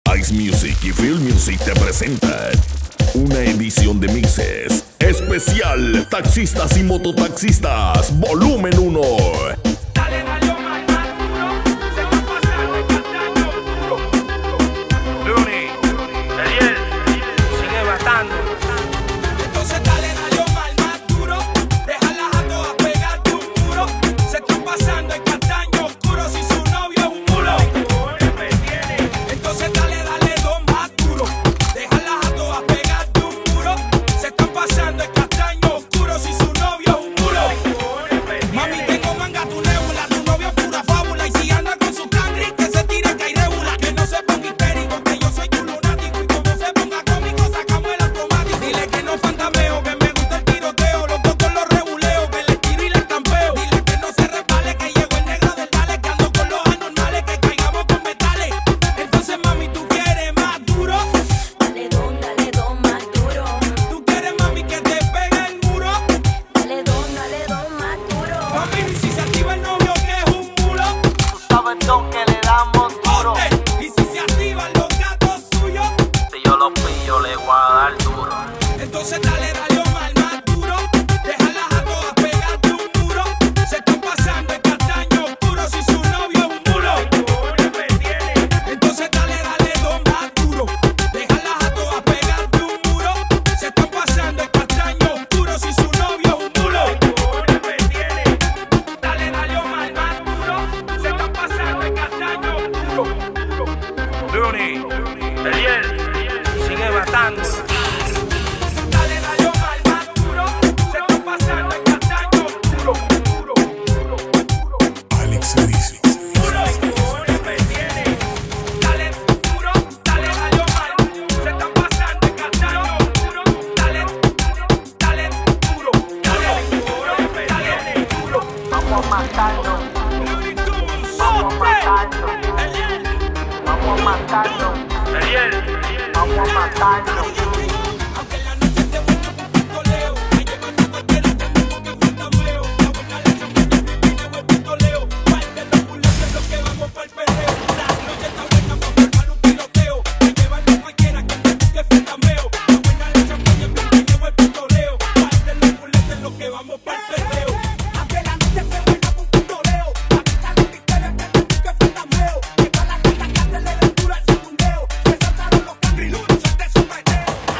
Ice Music y Film Music te presentan una edición de mixes especial Taxistas y Mototaxistas Volumen 1. Que le damos duro. Y si se activan los gatos suyos, si yo los pillo le voy a dar duro. Entonces dale Omar más duro. Déjalas a todas pegarte un muro. Se están pasando el castaño oscuro si su novio es un mulo. Entonces dale más duro. Déjalas a todas pegarte un muro. Se están pasando el castaño oscuro si su novio es un mulo. Dale Omar más duro. Se están pasando el castaño oscuro. Looney, Eliel, sigue matando. Dale Omar más duro. Se están pasando el castaño oscuro. Alex se dice. Dale duro, dale Omar. Se están pasando el castaño oscuro. Dale duro, dale duro. Vamos a matarlo. Vamos a matarlo. Vamos a matarlo. Vamos a matarlo. Aunque la noche te vuelva un pistoleo, me llevan a cualquiera que me ponga fantameo. La buena la champaña viene buen pistoleo. Parte los culetes los que vamos pa'l perreo. La noche está buena pa' formar un tiroteo. Me llevan a cualquiera que me ponga fantameo. La buena la champaña viene buen pistoleo. Parte los culetes los que vamos pa'l perreo. Aunque la noche te vuelva un pistoleo, la vista los pistoles que me ponga fantameo. Que pa' la gata que te le den duro al segundeo. Me soltaron los cangriluchos de su peteo.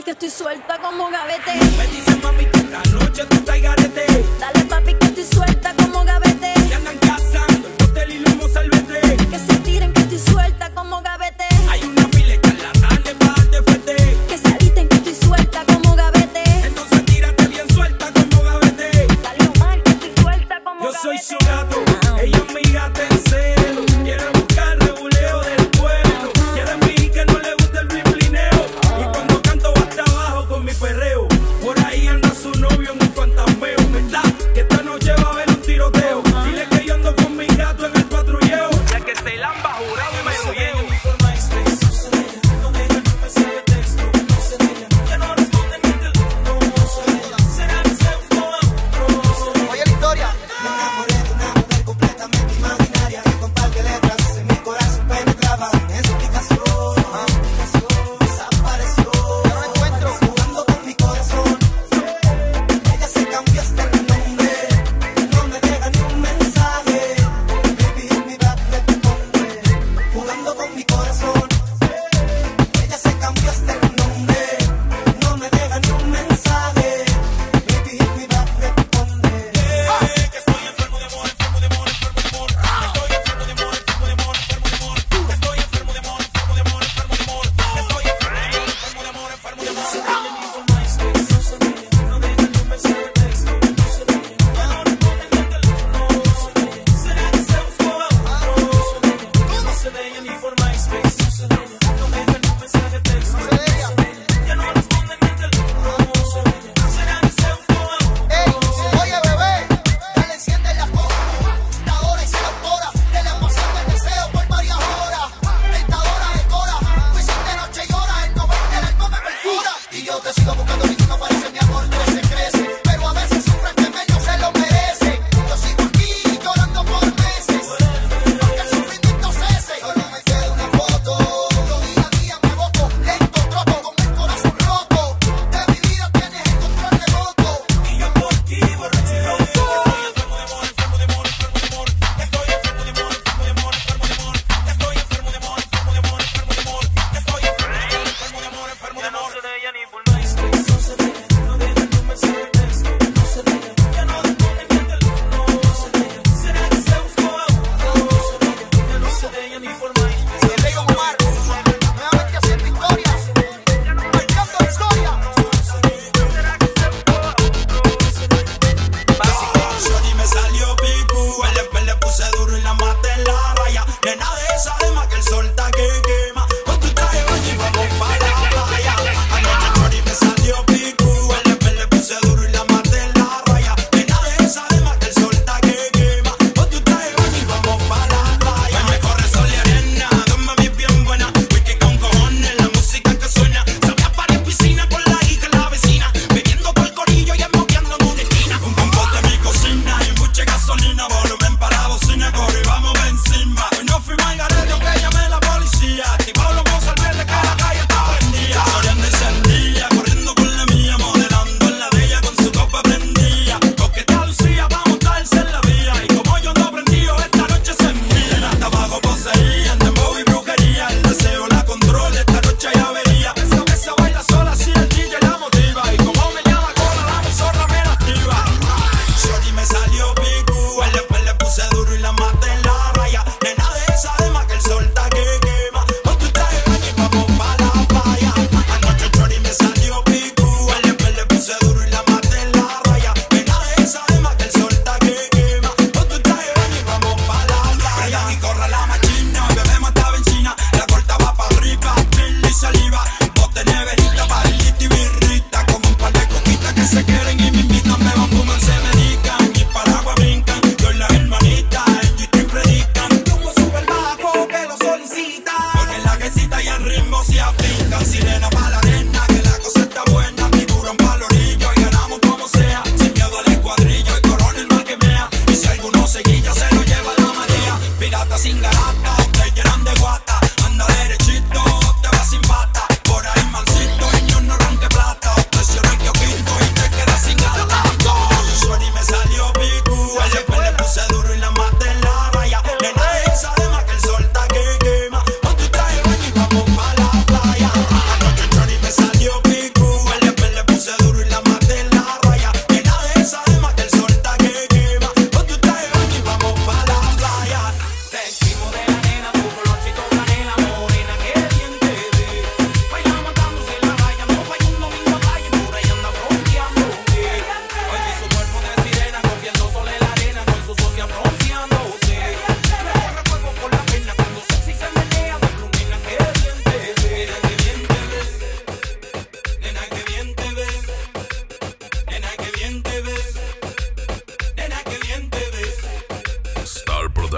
que estoy suelta como gavete. Me dice mami que esta noche tú estás garete. Dale papi que estoy suelta como gavete. Y andan cazando el hotel y luego salvete. Que se tiren que estoy suelta como gavete. Hay una pile charlatanes para darte fuerte. Que se alisten que estoy suelta como gavete. Entonces tírate bien suelta como gavete. Dale Omar que estoy suelta como Yo gavete. soy su gato, ella es mi gata en celo. Quiere buscar reguleo del pueblo. Quiere fingir que no le gusta el blineo. Y cuando canto va hasta abajo con mi perreo. Por ahí anda su novio en un fantasmeo. ¿Verdad? Que esta noche va a haber un tiroteo. Dile que yo ando con mi gato en el patrulleo. Ya que se lamba jurado me lo llevo.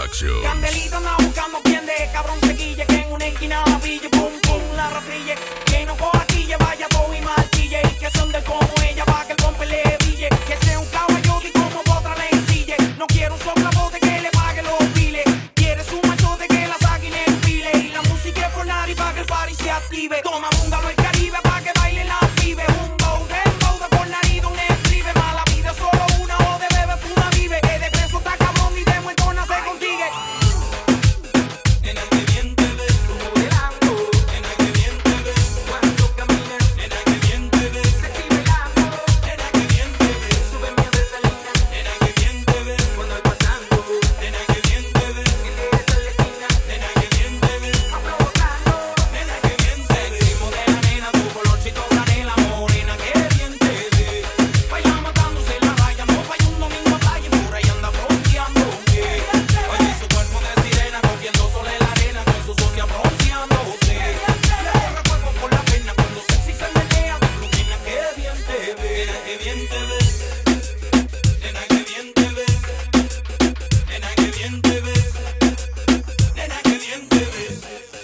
Production. Candelita anda buscando quien de cabrón se guille, que en una esquina la pille, pum pum la rastrille, que no coja quille, vaya todo y martille, y que son del como ella pa' que el compa le brille, que sea un caballote y como otra le ensille. No quiero un soplabote que le pague los biles, quieres un machote que la saque y le empile, y la música es por nadie pa' que el party se active. Toma búngalo el Caribe pa' que baile la pibe, un bow de por nariz donde escribe, mala vida solo una o de bebé fuma vive, que de preso está cabrón y de muertona se consigue. Nena que bien te ves modelando, nena que bien te ves cuando caminas, nena que bien te ves sexy bailando, nena que bien te ves sube mi adrenalina, nena que bien te ves cuando voy pasando, nena que bien te ves que le des a la esquina, nena que bien te ves provocando, nena que bien te ves sexy modela, nena tu colorcito canela morena, que bien te ves baila matándose la raya, no falla un domingo a playa, por ahí anda fronteando, oye su cuerpo de sirena cogiendo sol en la arena con su socia bronceándose, le corre cuerpo por la pena cuando sexy se menea, nena que bien te ves, nena que bien te ves, nena que bien te ves, nena que bien te ves, nena que bien te ves.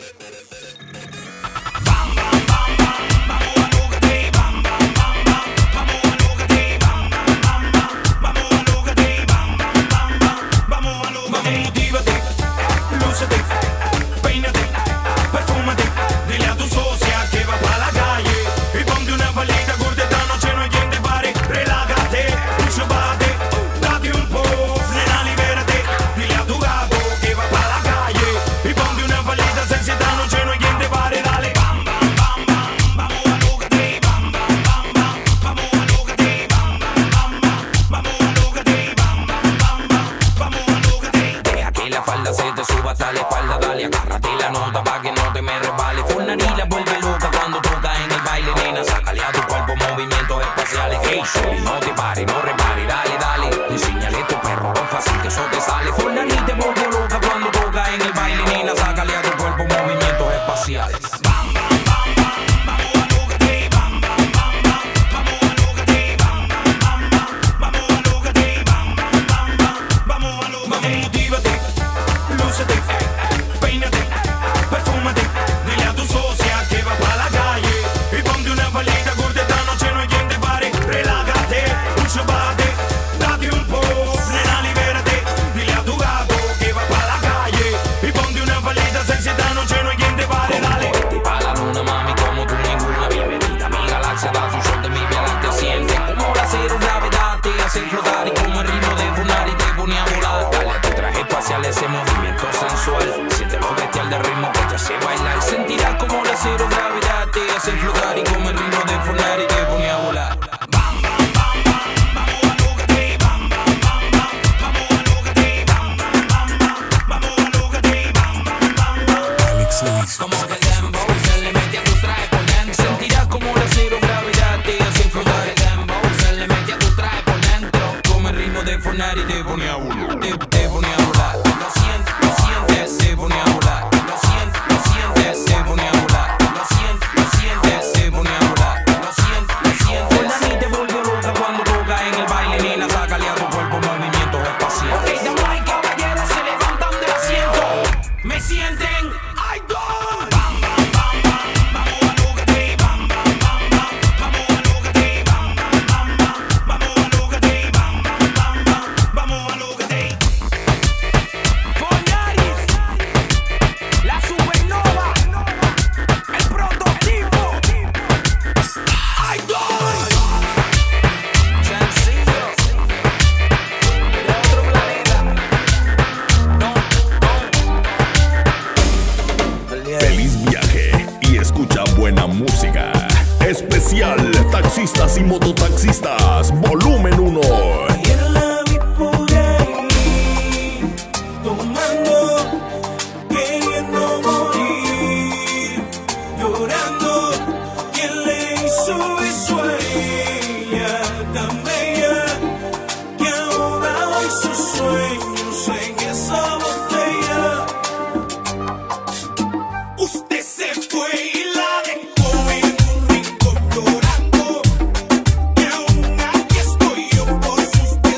Bam bam bam bam, vamos a lo que te bam bam bam bam, vamos a lo que te bam bam bam bam, vamos a lo que te bam bam bam bam, vamos a lo que te. Motívate, lúcete, peínate, perfúmate, dile a tu socia que va pa' la calle y ponte una palita corta, esta noche no hay quien te pare, relájate, chúpate, date un puff, nena libérate, dile a tu gato que va pa' la calle y ponte una palita sexy, esta noche no hay quien te pare, dale bam bam bam bam, vamos a lo que te bam bam bam bam, vamos a lo que te bam bam bam bam, vamos a lo que te bam bam bam bam, vamos a lo que te. Deja que la falda se te suba hasta la espalda, dale, agárrate la nota pa' que no te me resbale. Fornari la vuelve loca cuando toca en el baile, nena, sácale a tu cuerpo movimientos espaciales. Hey, shorty, no te pares, no repares, dale, dale, enséñale a tu perro lo fácil que eso te sale. Fornari te vuelve loca cuando toca en el baile, nena, sácale a tu cuerpo movimientos espaciales. Bam bam bam bam, vamos a lo que te bam bam bam bam, vamos a lo que te bam bam bam bam, vamos a lo que te bam bam bam bam, vamos a lo que te. Motívate, lúcete, peínate, perfúmate, dile a tu socia que va pa' la calle y ponte una palita corta, esta noche no hay quien te pare, relájate, chúpate, date un puff, nena libérate, dile a tu gato que va pa' la calle y ponte una palita sexy, esta noche no hay quien te pare, dale. Vete pa' la luna, mami, como tú ninguna, bienvenida a mi galaxia, da su shot de mi te siente como la cero gravedad, te hace flotar y como el ritmo de Fornari te pone a volar. Dale a tu traje espacial ese movimiento sensual, siente lo bestial del ritmo que te hace bailar, sentirás como la cero gravedad te hace flotar y como el ritmo de Fornari te pone a volar. Bam bam bam bam, vamos a lo que te bam bam bam bam, vamos a lo que te bam bam bam bam, vamos a lo que te bam bam bam bam. Como que el dembow se le mete a tu traje por dentro, sentirás como la cero gravedad te hace flotar. El dembow se le mete a tu traje por dentro, como el ritmo de Fornari te pone a volar, te pone a volar. Lo sientes, se pone a volar. Lo sientes, se pone a volar. Lo sientes, se pone a volar. Lo sientes. Fornari te volvió loca cuando toca en el baile, nena, sácale a tu cuerpo movimientos espaciales. Ok, damas y caballeros se levantan del asiento, me sienten, I don't. Bam bam bam bam, vamos a lo que te bam bam bam bam, vamos a lo que te bam bam bam bam, vamos a lo que te bam bam bam bam, vamos a lo que te. Fornari, la supernova, el prototipo, I don't. Sencillo, de otro planeta. Feliz viaje y escucha buena música. Especial Taxistas y Mototaxistas, volumen 1. Ayer la vi por ahí, tomando, queriendo morir, llorando. ¿Quién le hizo eso a ella tan bella que ahoga hoy sus sueños en esa botella? Usted se fue y la dejó en un rincón llorando, y aún aquí estoy yo por sus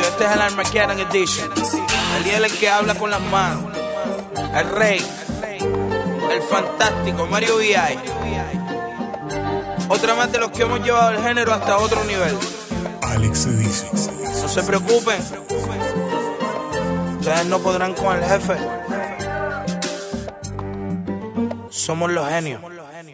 Este es el Armageddon Edition. El que habla con las manos. El rey. El fantástico Mario V.I. Otra más de los que hemos llevado el género hasta otro nivel. Alex se dice. No se preocupen. Ustedes no podrán con el jefe. Somos los genios.